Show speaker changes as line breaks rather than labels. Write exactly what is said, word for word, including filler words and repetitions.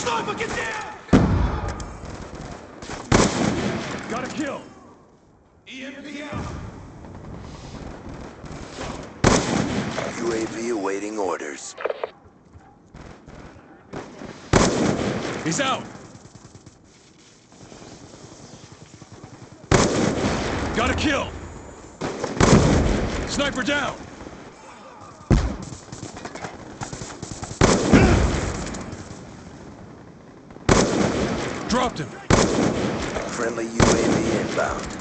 Sniper, get down!
Got a kill.
E M P out.
U A V awaiting orders.
He's out. Got a kill. Sniper down. Dropped him.
Friendly U A V inbound.